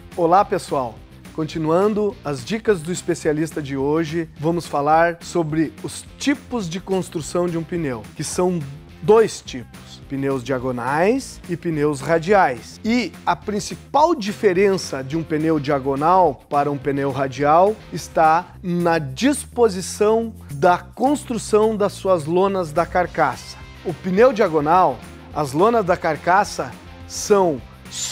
Olá pessoal, continuando as dicas do especialista de hoje, vamos falar sobre os tipos de construção de um pneu, que são dois tipos, pneus diagonais e pneus radiais. E a principal diferença de um pneu diagonal para um pneu radial está na disposição da construção das suas lonas da carcaça. O pneu diagonal, as lonas da carcaça são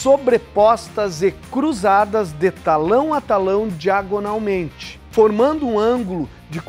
sobrepostas e cruzadas de talão a talão diagonalmente, formando um ângulo de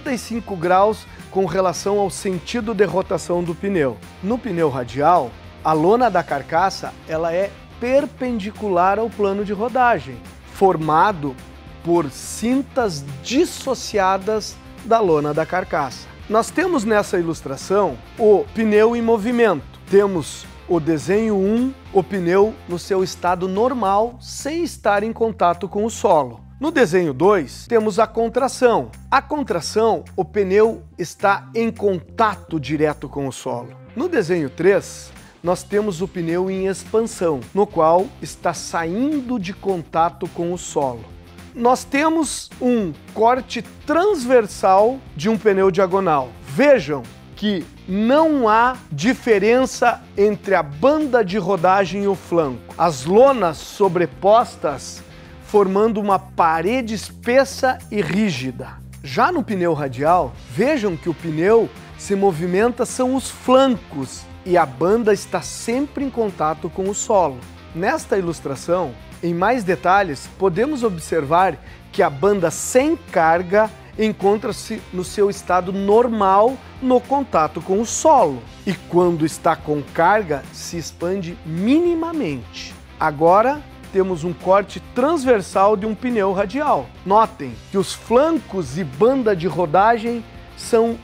45 graus com relação ao sentido de rotação do pneu. No pneu radial, a lona da carcaça ela é perpendicular ao plano de rodagem, formado por cintas dissociadas da lona da carcaça. Nós temos nessa ilustração o pneu em movimento. Temos o desenho 1, o pneu no seu estado normal, sem estar em contato com o solo. No desenho 2, temos a contração. A contração, o pneu está em contato direto com o solo. No desenho 3, nós temos o pneu em expansão, no qual está saindo de contato com o solo. Nós temos um corte transversal de um pneu diagonal. Vejam que não há diferença entre a banda de rodagem e o flanco. As lonas sobrepostas formando uma parede espessa e rígida. Já no pneu radial, vejam que o pneu se movimenta são os flancos e a banda está sempre em contato com o solo. Nesta ilustração, em mais detalhes, podemos observar que a banda sem carga encontra-se no seu estado normal no contato com o solo e quando está com carga se expande minimamente. Agora temos um corte transversal de um pneu radial. Notem que os flancos e banda de rodagem são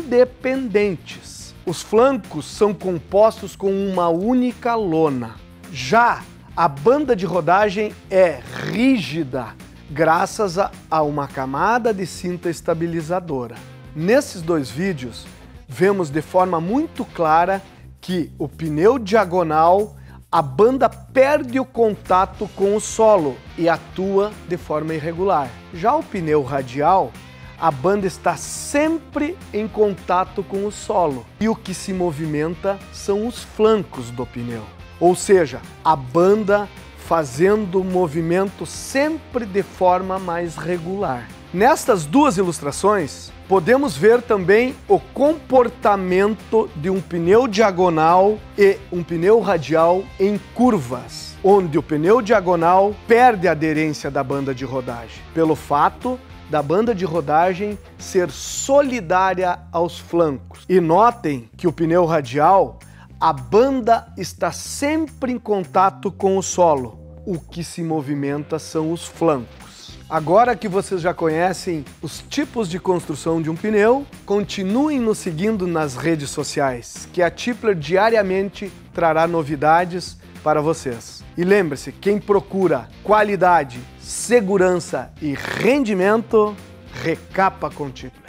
independentes. Os flancos são compostos com uma única lona. Já a banda de rodagem é rígida, graças a uma camada de cinta estabilizadora. Nesses dois vídeos, vemos de forma muito clara que o pneu diagonal, a banda perde o contato com o solo e atua de forma irregular. Já o pneu radial, a banda está sempre em contato com o solo e o que se movimenta são os flancos do pneu. Ou seja, a banda fazendo o movimento sempre de forma mais regular. Nestas duas ilustrações, podemos ver também o comportamento de um pneu diagonal e um pneu radial em curvas, onde o pneu diagonal perde a aderência da banda de rodagem, pelo fato da banda de rodagem ser solidária aos flancos. E notem que o pneu radial, a banda está sempre em contato com o solo. O que se movimenta são os flancos. Agora que vocês já conhecem os tipos de construção de um pneu, continuem nos seguindo nas redes sociais, que a Tipler diariamente trará novidades para vocês. E lembre-se, quem procura qualidade, segurança e rendimento, recapa com Tipler.